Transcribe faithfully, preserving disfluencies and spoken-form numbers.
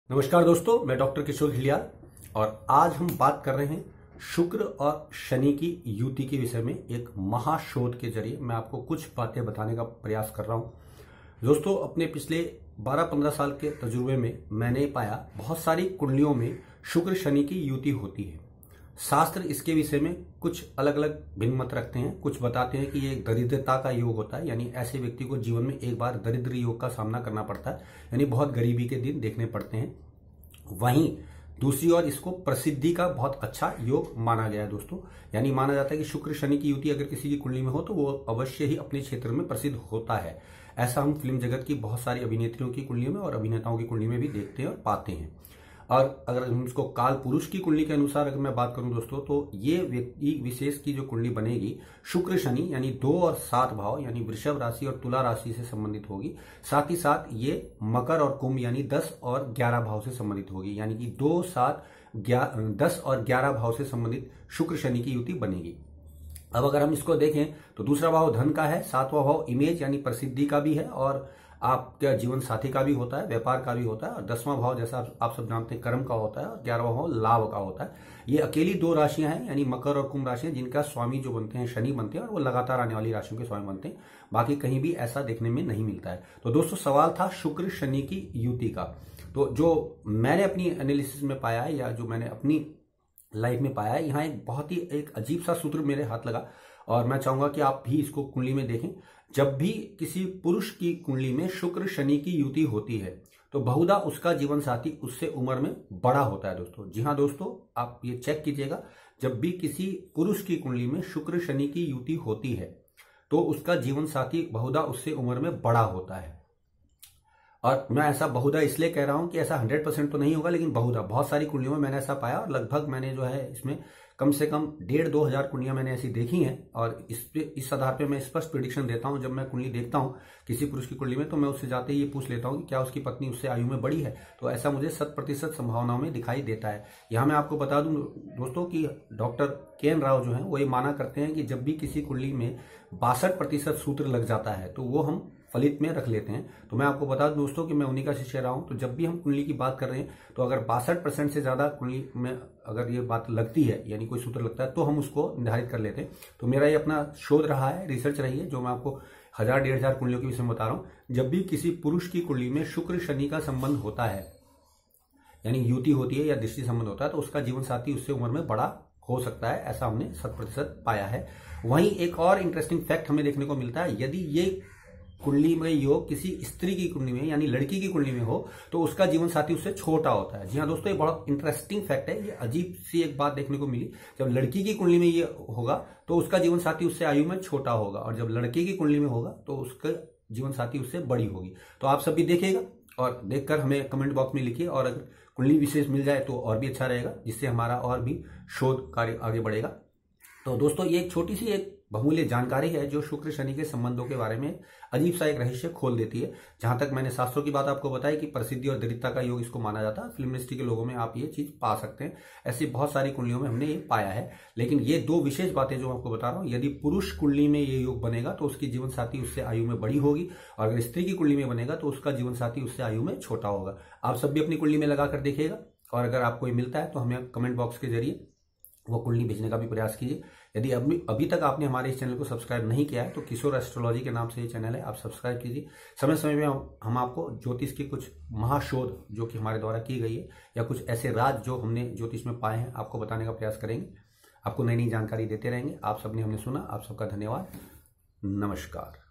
नमस्कार दोस्तों, मैं डॉक्टर किशोर घिलियाल और आज हम बात कर रहे हैं शुक्र और शनि की युति के विषय में। एक महाशोध के जरिए मैं आपको कुछ बातें बताने का प्रयास कर रहा हूं। दोस्तों, अपने पिछले बारह पंद्रह साल के तजुर्बे में मैंने पाया बहुत सारी कुंडलियों में शुक्र शनि की युति होती है। शास्त्र इसके विषय में कुछ अलग अलग भिन्न मत रखते हैं। कुछ बताते हैं कि ये दरिद्रता का योग होता है, यानी ऐसे व्यक्ति को जीवन में एक बार दरिद्र योग का सामना करना पड़ता है, यानी बहुत गरीबी के दिन देखने पड़ते हैं। वहीं दूसरी ओर इसको प्रसिद्धि का बहुत अच्छा योग माना गया है दोस्तों, यानी माना जाता है कि शुक्र शनि की युति अगर किसी की कुंडली में हो तो वो अवश्य ही अपने क्षेत्र में प्रसिद्ध होता है। ऐसा हम फिल्म जगत की बहुत सारी अभिनेत्रियों की कुंडलियों में और अभिनेताओं की कुंडली में भी देखते हैं और पाते हैं। और अगर हम इसको काल पुरुष की कुंडली के अनुसार अगर मैं बात करूं दोस्तों, तो ये व्यक्ति विशेष की जो कुंडली बनेगी शुक्र शनि यानी दो और सात भाव यानी वृषभ राशि और तुला राशि से संबंधित होगी। साथ ही साथ ये मकर और कुंभ यानी दस और ग्यारह भाव से संबंधित होगी, यानी कि दो सात दस और ग्यारह भाव से संबंधित शुक्र शनि की युति बनेगी। अब अगर हम इसको देखें तो दूसरा भाव धन का है, सातवां भाव इमेज यानी प्रसिद्धि का भी है और आपका जीवन साथी का भी होता है, व्यापार का भी होता है। और दसवां भाव जैसा आप सब जानते हैं कर्म का होता है और ग्यारहवां भाव लाभ का होता है। ये अकेली दो राशियां हैं, यानी मकर और कुंभ राशियां, जिनका स्वामी जो बनते हैं शनि बनते हैं और वो लगातार आने वाली राशियों के स्वामी बनते हैं। बाकी कहीं भी ऐसा देखने में नहीं मिलता है। तो दोस्तों, सवाल था शुक्र शनि की युति का। तो जो मैंने अपनी एनालिसिस में पाया है या जो मैंने अपनी लाइफ में पाया है, यहाँ एक बहुत ही एक अजीब सा सूत्र मेरे हाथ लगा और मैं चाहूंगा कि आप भी इसको कुंडली में देखें। जब भी किसी पुरुष की कुंडली में शुक्र शनि की युति होती है तो बहुधा उसका जीवन साथी उससे उम्र में बड़ा होता है दोस्तों। जी हाँ दोस्तों, आप ये चेक कीजिएगा, जब भी किसी पुरुष की कुंडली में शुक्र शनि की युति होती है तो उसका जीवन साथी बहुधा उससे उम्र में बड़ा होता है। और मैं ऐसा बहुधा इसलिए कह रहा हूं कि ऐसा हंड्रेड परसेंट तो नहीं होगा, लेकिन बहुधा बहुत सारी कुंडलियों में मैंने ऐसा पाया और लगभग मैंने जो है इसमें कम से कम डेढ़ दो हजार कुंडलियां मैंने ऐसी देखी हैं। और इस पे इस आधार पे मैं स्पष्ट प्रिडिक्शन देता हूं। जब मैं कुंडली देखता हूं किसी पुरुष की कुंडली में तो मैं उससे जाते ही ये पूछ लेता हूं कि क्या उसकी पत्नी उससे आयु में बड़ी है। तो ऐसा मुझे शत प्रतिशत संभावनाओं में दिखाई देता है। यहाँ मैं आपको बता दूं दोस्तों कि डॉक्टर के एन राव जो है वो ये माना करते हैं कि जब भी किसी कुंडली में बासठ प्रतिशत सूत्र लग जाता है तो वो हम फलित में रख लेते हैं। तो मैं आपको बता दूं दोस्तों कि मैं उन्हीं का शिष्य रहा हूं। तो जब भी हम कुंडली की बात कर रहे हैं तो अगर बासठ परसेंट से ज्यादा कुंडली में अगर ये बात लगती है यानी कोई सूत्र लगता है तो हम उसको निर्धारित कर लेते हैं। तो मेरा ये अपना शोध रहा है, रिसर्च रही है, जो मैं आपको हजार डेढ़ हजार कुंडलियों के विषय में बता रहा हूं। जब भी किसी पुरुष की कुंडली में शुक्र शनि का संबंध होता है यानी युति होती है या दृष्टि संबंध होता है तो उसका जीवन साथी उससे उम्र में बड़ा हो सकता है। ऐसा हमने शत प्रतिशत पाया है। वहीं एक और इंटरेस्टिंग फैक्ट हमें देखने को मिलता है, यदि ये कुंडली में योग किसी स्त्री की कुंडली में यानी लड़की की कुंडली में हो तो उसका जीवन साथी उससे छोटा होता है। जी हाँ दोस्तों, ये बहुत इंटरेस्टिंग फैक्ट है। ये अजीब सी एक बात देखने को मिली, जब लड़की की कुंडली में ये होगा तो उसका जीवन साथी उससे आयु में छोटा होगा और जब लड़के की कुंडली में होगा तो उसका जीवन साथी उससे बड़ी होगी। तो आप सब भी देखिएगा और देखकर हमें कमेंट बॉक्स में लिखिए। और अगर कुंडली विशेष मिल जाए तो और भी अच्छा रहेगा, जिससे हमारा और भी शोध कार्य आगे बढ़ेगा। तो दोस्तों, ये एक छोटी सी एक बहुमूल्य जानकारी है जो शुक्र शनि के संबंधों के बारे में अजीब सा एक रहस्य खोल देती है। जहां तक मैंने शास्त्रों की बात आपको बताई कि प्रसिद्धि और दरिद्रता का योग इसको माना जाता है, फिल्म इंडस्ट्री के लोगों में आप ये चीज पा सकते हैं। ऐसी बहुत सारी कुंडलियों में हमने ये पाया है। लेकिन ये दो विशेष बातें जो आपको बता रहा हूं, यदि पुरुष कुंडली में ये योग बनेगा तो उसकी जीवन साथी उससे आयु में बड़ी होगी और अगर स्त्री की कुंडली में बनेगा तो उसका जीवन साथी उससे आयु में छोटा होगा। आप सब भी अपनी कुंडली में लगाकर देखिएगा और अगर आपको ये मिलता है तो हमें कमेंट बॉक्स के जरिए वो कुंडली भेजने का भी प्रयास कीजिए। यदि अभी अभी तक आपने हमारे इस चैनल को सब्सक्राइब नहीं किया है तो किशोर एस्ट्रोलॉजी के नाम से ये चैनल है, आप सब्सक्राइब कीजिए। समय समय में हम आपको ज्योतिष की कुछ महाशोध जो कि हमारे द्वारा की गई है या कुछ ऐसे राज जो हमने ज्योतिष में पाए हैं आपको बताने का प्रयास करेंगे। आपको नई नई जानकारी देते रहेंगे। आप सबने हमने सुना, आप सबका धन्यवाद। नमस्कार।